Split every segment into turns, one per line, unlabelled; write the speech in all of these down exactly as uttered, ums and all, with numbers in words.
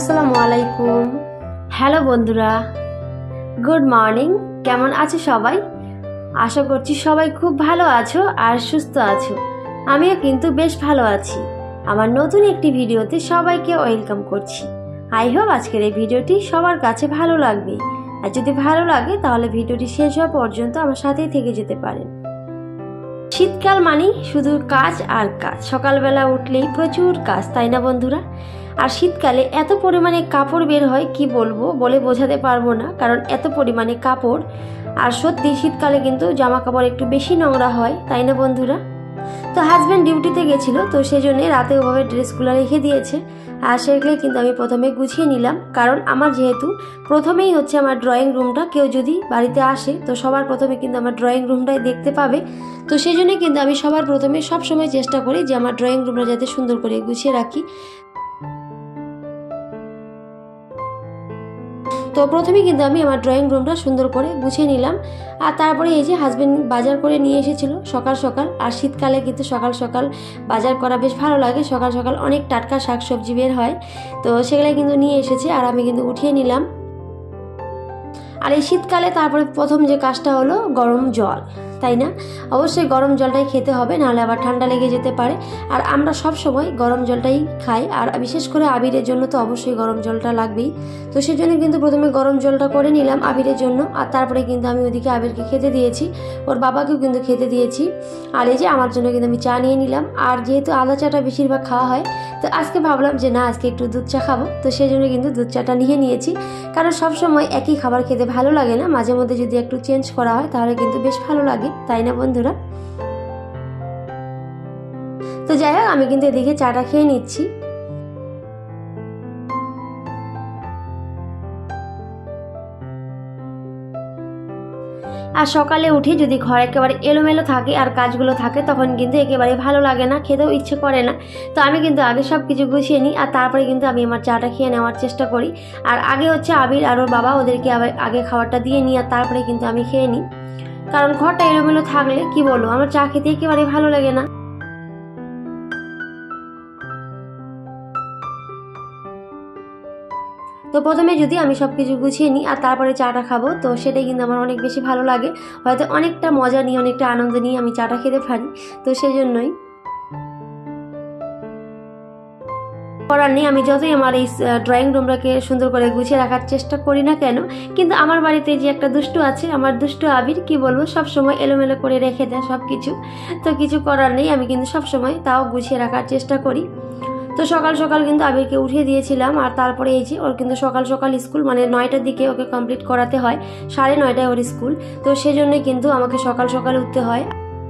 আসসালামু আলাইকুম। হ্যালো বন্ধুরা, গুড মর্নিং। কেমন আছো সবাই? আশা করছি সবাই খুব ভালো আছো আর সুস্থ আছো। আমিও কিন্তু বেশ ভালো আছি। আমার নতুন একটি ভিডিওতে সবাইকে ওয়েলকাম করছি। আই হোপ আজকের এই ভিডিওটি সবার কাছে ভালো লাগবে। আর যদি ভালো লাগে তাহলে ভিডিওটি শেষ হওয়া পর্যন্ত আমার সাথেই থেকে যেতে পারেন। শীতকাল মানেই শুধু কাজ আর কাজ। সকালবেলা উঠলেই প্রচুর কাজ, তাই না বন্ধুরা? আর শীতকালে এত পরিমাণে কাপড় বের হয় কি বলবো, বলে বোঝাতে পারবো না, কারণ এত পরিমাণে কাপড়। আর সত্যি শীতকালে কিন্তু জামা কাপড় একটু বেশি নোংরা হয়, তাই না বন্ধুরা? তো হাজব্যান্ড ডিউটিতে গেছিলো, তো সেই জন্যে রাতে ওভাবে ড্রেসগুলো রেখে দিয়েছে। আর সেগুলোই কিন্তু আমি প্রথমে গুছিয়ে নিলাম, কারণ আমার যেহেতু প্রথমেই হচ্ছে আমার ড্রয়িং রুমটা, কেউ যদি বাড়িতে আসে তো সবার প্রথমে কিন্তু আমার ড্রয়িং রুমটাই দেখতে পাবে। তো সেই জন্যই কিন্তু আমি সবার প্রথমে সবসময় চেষ্টা করি যে আমার ড্রয়িং রুমটা যাতে সুন্দর করে গুছিয়ে রাখি। তো প্রথমে কিন্তু আমি আমার ড্রয়িং রুমটা সুন্দর করে গুছিয়ে নিলাম। আর তারপরে এই যে হাজব্যান্ড বাজার করে নিয়ে এসেছিল সকাল সকাল। আর শীতকালে কিন্তু সকাল সকাল বাজার করা বেশ ভালো লাগে। সকাল সকাল অনেক টাটকা শাকসবজি বের হয়, তো সেগুলো কিন্তু নিয়ে এসেছে আর আমি কিন্তু উঠিয়ে নিলাম। আর এই শীতকালে তারপরে প্রথম যে কাজটা হলো গরম জল, তাই না? অবশ্যই গরম জলটাই খেতে হবে, নাহলে আবার ঠান্ডা লেগে যেতে পারে। আর আমরা সব সময় গরম জলটাই খাই, আর বিশেষ করে আবিরের জন্য তো অবশ্যই গরম জলটা লাগবেই। তো সেজন্য কিন্তু প্রথমে গরম জলটা করে নিলাম আবিরের জন্য। আর তারপরে কিন্তু আমি ওদিকে আবিরকে খেতে দিয়েছি, ওর বাবাকেও কিন্তু খেতে দিয়েছি। আর এই যে আমার জন্য কিন্তু আমি চা নিয়ে নিলাম। আর যেহেতু আদা চাটা বেশিরভাগ খাওয়া হয়, তো আজকে ভাবলাম যে না, আজকে একটু দুধ চা খাবো। তো সেই জন্য কিন্তু দুধ চাটা নিয়ে নিয়েছি, কারণ সবসময় একই খাবার খেতে ভালো লাগে না। মাঝে মধ্যে যদি একটু চেঞ্জ করা হয় তাহলে কিন্তু বেশ ভালো লাগে, তাই না বন্ধুরা? তো যাই হোক, আমি কিন্তু এদিকে চাটা খেয়ে নিচ্ছি। আর সকালে উঠে যদি ঘর একেবারে এলোমেলো থাকে আর কাজগুলো থাকে, তখন কিন্তু একেবারে ভালো লাগে না, খেতেও ইচ্ছে করে না। তো আমি কিন্তু আগে সব কিছু গুছিয়ে নিই, আর তারপরে কিন্তু আমি আমার চাটা খেয়ে নেওয়ার চেষ্টা করি। আর আগে হচ্ছে আবির আর ওর বাবা, ওদেরকে আবার আগে খাবারটা দিয়ে নিই, আর তারপরে কিন্তু আমি খেয়ে নিই। কারণ ঘরটা এলোমেলো থাকলে কি বলবো, আমার চা খেতে একেবারে ভালো লাগে না। তো প্রথমে যদি আমি সব কিছু গুছিয়ে নিই আর তারপরে চাটা খাবো, তো সেটাই কিন্তু আমার অনেক বেশি ভালো লাগে। হয়তো অনেকটা মজা নিয়ে, অনেকটা আনন্দ নিয়ে আমি চাটা খেতে পারি। তো সেই জন্যই করার নেই, আমি যতই আমার এই ড্রয়িং রুমটাকে সুন্দর করে গুছিয়ে রাখার চেষ্টা করি না কেন, কিন্তু আমার বাড়িতে যে একটা দুষ্টু আছে, আমার দুষ্টু আবির, কি বলবো, সব সময় এলোমেলো করে রেখে দেয় সব কিছু। তো কিছু করার নেই, আমি কিন্তু সব সময় তাও গুছিয়ে রাখার চেষ্টা করি। তো সকাল সকাল কিন্তু আবিরকে উঠিয়ে দিয়েছিলাম। আর তারপরে এই যে ওর কিন্তু সকাল সকাল স্কুল, মানে নয়টার দিকে ওকে কমপ্লিট করাতে হয়, সাড়ে নয়টায় ওর স্কুল। তো সেজন্যই কিন্তু আমাকে সকাল সকাল উঠতে হয়।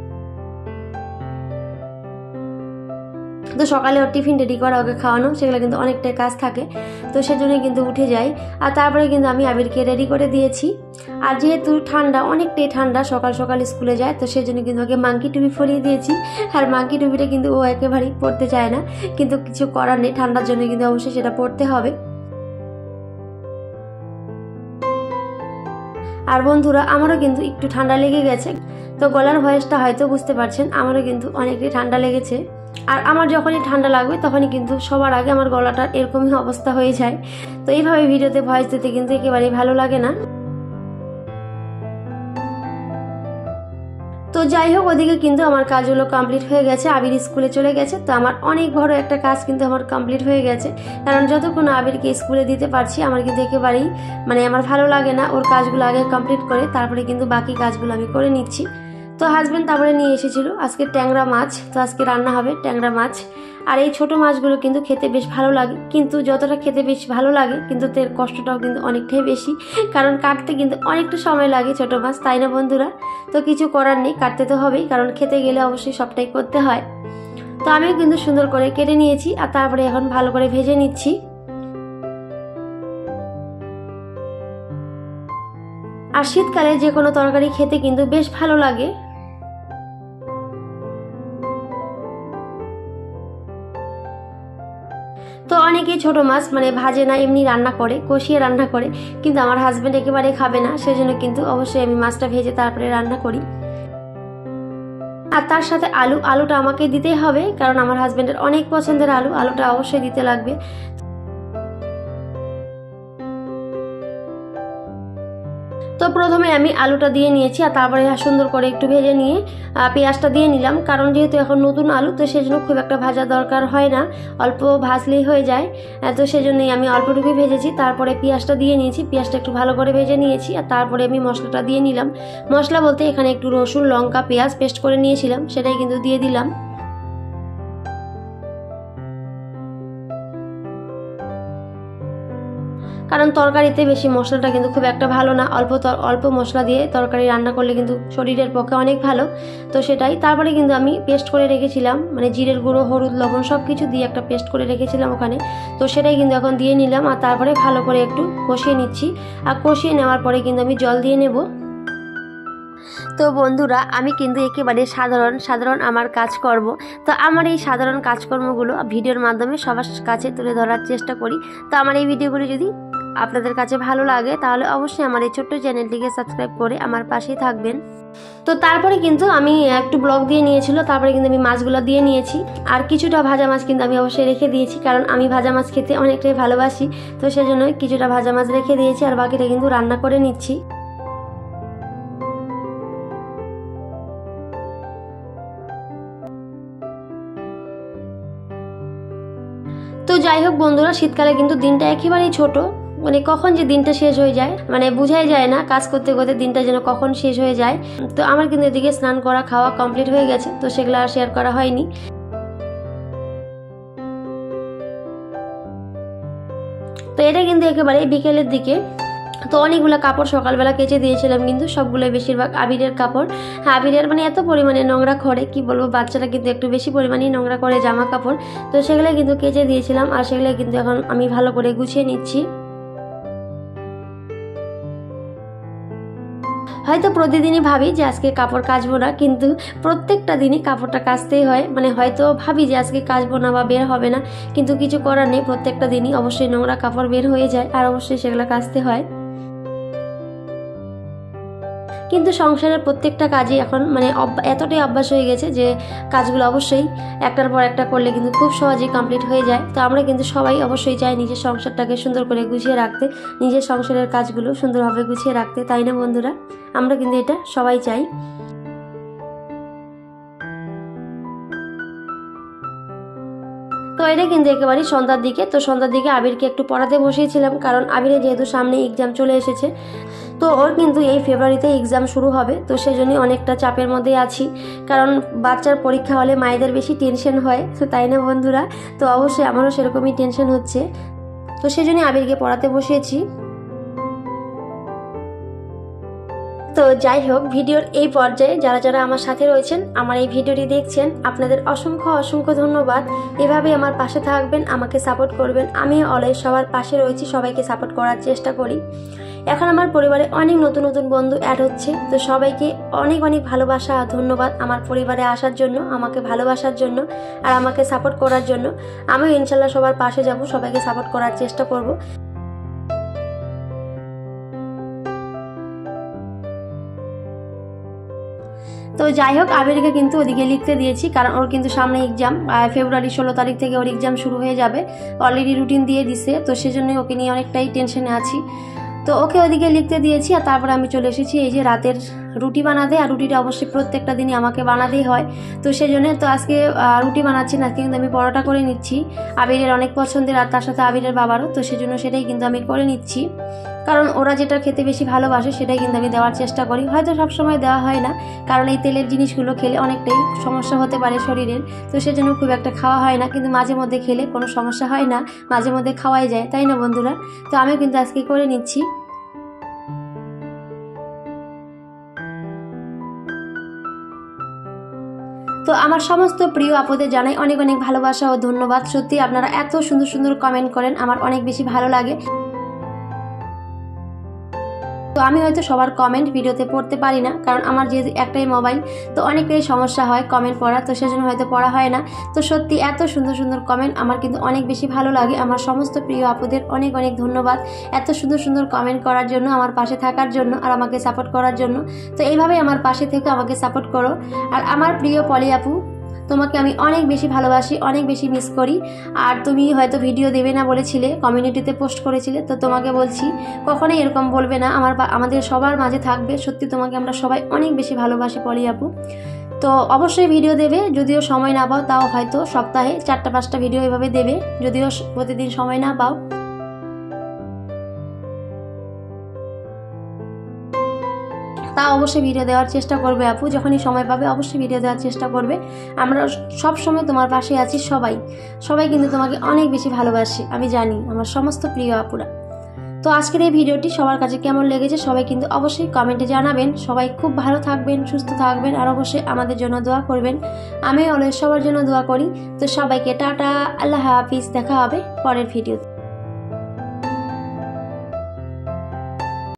তো সকালে ওর টিফিন রেডি করা, ওকে খাওয়ানো, সেগুলো কিন্তু অনেকটাই কাজ থাকে। তো সেজন্যই কিন্তু উঠে যাই। আর তারপরে কিন্তু আমি আবিরকে রেডি করে দিয়েছি। আর যেহেতু ঠান্ডা, অনেকটাই ঠান্ডা, সকাল সকাল স্কুলে যায়, তো সেজন্য কিন্তু ওকে মাঙ্কি টুপি পরিয়ে দিয়েছি। আর মাঙ্কি টুপিটা কিন্তু ও একেবারেই পরতে চায় না, কিন্তু কিছু করার নেই, ঠান্ডার জন্য কিন্তু অবশ্যই সেটা পরতে হবে। আর বন্ধুরা, আমারও কিন্তু একটু ঠান্ডা লেগে গেছে। তো গলার ভয়েসটা হয়তো বুঝতে পারছেন, আমারও কিন্তু অনেকটাই ঠান্ডা লেগেছে। আর আমার যখনই ঠান্ডা লাগবে তখনই কিন্তু সবার আগে আমার গলাটার এরকমই অবস্থা হয়ে যায়। তো এইভাবে ভিডিওতে ভয়েস দিতে কিন্তু একেবারেই ভালো লাগে না। তো যাই হোক, ওদিকে কিন্তু আমার কাজগুলো কমপ্লিট হয়ে গেছে, আবির স্কুলে চলে গেছে। তো আমার অনেক বড় একটা কাজ কিন্তু আমার কমপ্লিট হয়ে গেছে, কারণ যতক্ষণ আবিরকে স্কুলে দিতে পারছি আমার কিন্তু একেবারেই মানে আমার ভালো লাগে না। ওর কাজগুলো আগে কমপ্লিট করে তারপরে কিন্তু বাকি কাজগুলো আমি করে নিচ্ছি। তো হাজব্যান্ড তারপরে নিয়ে এসেছিল আজকে ট্যাংরা মাছ, তো আজকে রান্না হবে ট্যাংরা মাছ। আর এই ছোট মাছগুলো কিন্তু খেতে বেশ ভালো লাগে, কিন্তু যতটা খেতে বেশ ভালো লাগে কিন্তু এর কষ্টটাও কিন্তু অনেকটাই বেশি, কারণ কাটতে কিন্তু অনেকটা সময় লাগে ছোট মাছ, তাই না বন্ধুরা? তো কিছু করার নেই, কাটতে তো হবেই, কারণ খেতে গেলে অবশ্যই সবটাই করতে হয়। তো আমিও কিন্তু সুন্দর করে কেটে নিয়েছি, আর তারপরে এখন ভালো করে ভেজে নিচ্ছি। আর শীতকালে যে কোনো তরকারি খেতে কিন্তু বেশ ভালো লাগে। তো অনেকেই ছোট মাছ মানে ভাজে না, এমনি রান্না করে, কষিয়ে রান্না করে, কিন্তু আমার হাজব্যান্ড একেবারে খাবে না, সেজন্য কিন্তু অবশ্যই আমি মাছটা ভেজে তারপরে রান্না করি। আর তার সাথে আলু, আলুটা আমাকে দিতেই হবে, কারণ আমার হাজব্যান্ডের অনেক পছন্দের আলু, আলুটা অবশ্যই দিতে লাগবে। তো প্রথমে আমি আলুটা দিয়ে নিয়েছি আর তারপরে সুন্দর করে একটু ভেজে নিয়ে পেঁয়াজটা দিয়ে নিলাম, কারণ যেহেতু এখন নতুন আলু তো সেজন্য খুব একটা ভাজা দরকার হয় না, অল্প ভাজলেই হয়ে যায়। তো সেজন্যই আমি অল্পটুকুই ভেজেছি। তারপরে পেঁয়াজটা দিয়ে নিয়েছি, পেঁয়াজটা একটু ভালো করে ভেজে নিয়েছি আর তারপরে আমি মশলাটা দিয়ে নিলাম। মশলা বলতে এখানে একটু রসুন, লঙ্কা, পেঁয়াজ পেস্ট করে নিয়েছিলাম, সেটাই কিন্তু দিয়ে দিলাম। কারণ তরকারিতে বেশি মশলাটা কিন্তু খুব একটা ভালো না, অল্প অল্প মশলা দিয়ে তরকারি রান্না করলে কিন্তু শরীরের পক্ষে অনেক ভালো। তো সেটাই, তারপরে কিন্তু আমি পেস্ট করে রেখেছিলাম, মানে জিরের গুঁড়ো, হলুদ, লবণ সব কিছু দিয়ে একটা পেস্ট করে রেখেছিলাম ওখানে। তো সেটাই কিন্তু এখন দিয়ে নিলাম আর তারপরে ভালো করে একটু কষিয়ে নিচ্ছি। আর কষিয়ে নেওয়ার পরে কিন্তু আমি জল দিয়ে নেব। তো বন্ধুরা, আমি কিন্তু একেবারে সাধারণ সাধারণ আমার কাজকর্ম, তো আমার এই সাধারণ কাজকর্মগুলো ভিডিওর মাধ্যমে সবার কাছে তুলে ধরার চেষ্টা করি। তো আমার এই ভিডিওগুলো যদি আপনাদের কাছে ভালো লাগে তাহলে অবশ্যই আমার এই ছোট্ট চ্যানেলটিকে সাবস্ক্রাইব করে আমার পাশেই থাকবেন। তো তারপরে কিন্তু আমি একটু ব্লক দিয়ে নিয়েছিল, তারপরে কিন্তু আমি মাছগুলো দিয়ে নিয়েছি আর কিছুটা ভাজা মাছ কিন্তু আমি অবশ্যই রেখে দিয়েছি, কারণ আমি ভাজা মাছ খেতে অনেকটাই ভালোবাসি। তো সেজন্য কিছুটা ভাজা মাছ রেখে দিয়েছি আর বাকিটা কিন্তু রান্না করে নিচ্ছি। তো যাই হোক বন্ধুরা, শীতকালে কিন্তু দিনটা একেবারেই ছোট, মানে কখন যে দিনটা শেষ হয়ে যায় মানে বোঝাই যায় না, কাজ করতে করতে দিনটা যেন কখন শেষ হয়ে যায়। তো আমার কিন্তু এদিকে স্নান করা, খাওয়া কমপ্লিট হয়ে গেছে, তো সেগুলো আর শেয়ার করা হয়নি। তো এটা কিন্তু একেবারে বিকেলের দিকে। তো অনেকগুলো কাপড় সকালবেলা কেচে দিয়েছিলাম, কিন্তু সবগুলো বেশিরভাগ আবিরের কাপড়। হ্যাঁ, আবিরের মানে এত পরিমাণে নোংরা করে কি বলবো, বাচ্চারা কিন্তু একটু বেশি পরিমাণেই নোংরা করে জামা কাপড়। তো সেগুলো কিন্তু কেচে দিয়েছিলাম আর সেগুলো কিন্তু এখন আমি ভালো করে গুছিয়ে নিচ্ছি। হয়তো প্রতিদিনই ভাবি যে আজকে কাপড় কাচবো না, কিন্তু প্রত্যেকটা দিনই কাপড়টা কাচতেই হয়। মানে হয়তো ভাবি যে আজকে কাচবো না বা বের হবে না, কিন্তু কিছু করার নেই, প্রত্যেকটা দিনই অবশ্যই নোংরা কাপড় বের হয়ে যায় আর অবশ্যই সেগুলো কাচতে হয়। কিন্তু সংসারের প্রত্যেকটা কাজই এখন মানে এতটাই অভ্যাস হয়ে গেছে যে কাজগুলো অবশ্যই একটার পর একটা করলে কিন্তু খুব সহজেই কমপ্লিট হয়ে যায়। তো আমরা কিন্তু সবাই অবশ্যই চাই নিজের সংসারটাকে সুন্দর করে গুছিয়ে রাখতে, নিজের সংসারের কাজগুলো সুন্দরভাবে গুছিয়ে রাখতে, তাই না বন্ধুরা? আমরা কিন্তু এটা সবাই চাই। তো এটা কিন্তু একেবারেই সন্ধ্যার দিকে। তো সন্ধ্যার দিকে আবিরকে একটু পড়াতে বসিয়েছিলাম, কারণ আবিরের যেহেতু সামনে এক্সাম চলে এসেছে, তো ওর কিন্তু এই ফেব্রুয়ারিতে এক্সাম শুরু হবে। তো সেজন্যই অনেকটা চাপের মধ্যে আছি, কারণ বাচ্চার পরীক্ষা হলে মায়েদের বেশি টেনশন হয়, তো তাই না বন্ধুরা? তো অবশ্যই আমারও সেরকমই টেনশন হচ্ছে। তো সেজন্যই আবিরকে পড়াতে বসিয়েছি। তো যাই হোক, ভিডিওর এই পর্যায়ে যারা যারা আমার সাথে রয়েছেন, আমার এই ভিডিওটি দেখছেন, আপনাদের অসংখ্য অসংখ্য ধন্যবাদ। এভাবেই আমার পাশে থাকবেন, আমাকে সাপোর্ট করবেন। আমি অলওয়েজ সবার পাশে রয়েছি, সবাইকে সাপোর্ট করার চেষ্টা করি। এখন আমার পরিবারে অনেক নতুন নতুন বন্ধু অ্যাড হচ্ছে, তো সবাইকে অনেক অনেক ভালোবাসা আর ধন্যবাদ আমার পরিবারে আসার জন্য, আমাকে ভালোবাসার জন্য আর আমাকে সাপোর্ট করার জন্য। আমিও ইনশাল্লাহ সবার পাশে যাব, সবাইকে সাপোর্ট করার চেষ্টা করব। তো যাই হোক, আবিরকে কিন্তু ওদিকে লিখতে দিয়েছি, কারণ ওর কিন্তু সামনে এক্সাম, ফেব্রুয়ারি ষোলো তারিখ থেকে ওর এক্সাম শুরু হয়ে যাবে। অলরেডি রুটিন দিয়ে দিছে, তো সেজন্যই ওকে নিয়ে অনেকটাই টেনশনে আছি। তো ওকে ওদিকে লিখতে দিয়েছি আর তারপরে আমি চলে এসেছি এই যে রাতের রুটি বানাতে। আর রুটিটা অবশ্যই প্রত্যেকটা দিনই আমাকে বানাতেই হয়, তো সেজন্য তো আজকে রুটি বানাচ্ছি না, আজকে কিন্তু আমি পরোটা করে নিচ্ছি। আবিরের অনেক পছন্দের আর তার সাথে আবিরের বাবারও, তো সেজন্য সেটাই কিন্তু আমি করে নিচ্ছি, কারণ ওরা যেটা খেতে বেশি ভালোবাসে সেটাই কিন্তু আমি দেওয়ার চেষ্টা করি। হয়তো সবসময় দেওয়া হয় না, কারণ এই তেলের জিনিসগুলো খেলে অনেকটাই সমস্যা হতে পারে শরীরের, তো সেজন্য খুব একটা খাওয়া হয় না। কিন্তু মাঝে মধ্যে খেলে কোনো সমস্যা হয় না, মাঝে মধ্যে খাওয়াই যায়, তাই না বন্ধুরা? তো আমি কিন্তু আজকে করে নিচ্ছি। তো আমার সমস্ত প্রিয় আপুদের জানাই অনেক অনেক ভালোবাসা ও ধন্যবাদ। সত্যি আপনারা এত সুন্দর সুন্দর কমেন্ট করেন, আমার অনেক বেশি ভালো লাগে। তো আমি হয়তো সবার কমেন্ট ভিডিওতে পড়তে পারি না, কারণ আমার যেহেতু একটাই মোবাইল, তো অনেকেরই সমস্যা হয় কমেন্ট পড়া, তো সেজন্য হয়তো পড়া হয় না। তো সত্যি এত সুন্দর সুন্দর কমেন্ট আমার কিন্তু অনেক বেশি ভালো লাগে। আমার সমস্ত প্রিয় আপুদের অনেক অনেক ধন্যবাদ এত সুন্দর সুন্দর কমেন্ট করার জন্য, আমার পাশে থাকার জন্য আর আমাকে সাপোর্ট করার জন্য। তো এইভাবেই আমার পাশে থেকে আমাকে সাপোর্ট করো। আর আমার প্রিয় পলি আপু, তোমাকে আমি অনেক বেশি ভালোবাসি, অনেক বেশি মিস করি। আর তুমি হয়তো ভিডিও দেবে না বলেছিলে, কমিউনিটিতে পোস্ট করেছিলে, তো তোমাকে বলছি কখনোই এরকম বলবে না, আমার আমাদের সবার মাঝে থাকবে। সত্যি তোমাকে আমরা সবাই অনেক বেশি ভালোবাসি পলি আপু। তো অবশ্যই ভিডিও দেবে, যদিও সময় না পাও তাও হয়তো সপ্তাহে চারটা পাঁচটা ভিডিও এভাবে দেবে, যদিও প্রতিদিন সময় না পাও। তা অবশ্যই ভিডিও দেওয়ার চেষ্টা করবে আপু, যখনই সময় পাবে অবশ্যই ভিডিও দেওয়ার চেষ্টা করবে। আমরা সব সময় তোমার পাশে আছি, সবাই সবাই কিন্তু তোমাকে অনেক বেশি ভালোবাসি, আমি জানি, আমার সমস্ত প্রিয় আপুরা। তো আজকের এই ভিডিওটি সবার কাছে কেমন লেগেছে সবাই কিন্তু অবশ্যই কমেন্টে জানাবেন। সবাই খুব ভালো থাকবেন, সুস্থ থাকবেন, আর অবশ্যই আমাদের জন্য দোয়া করবেন। আমি অলওয়েজ সবার জন্য দোয়া করি। তো সবাইকে টাটা, আল্লাহ হাফিজ, দেখা হবে পরের ভিডিওতে।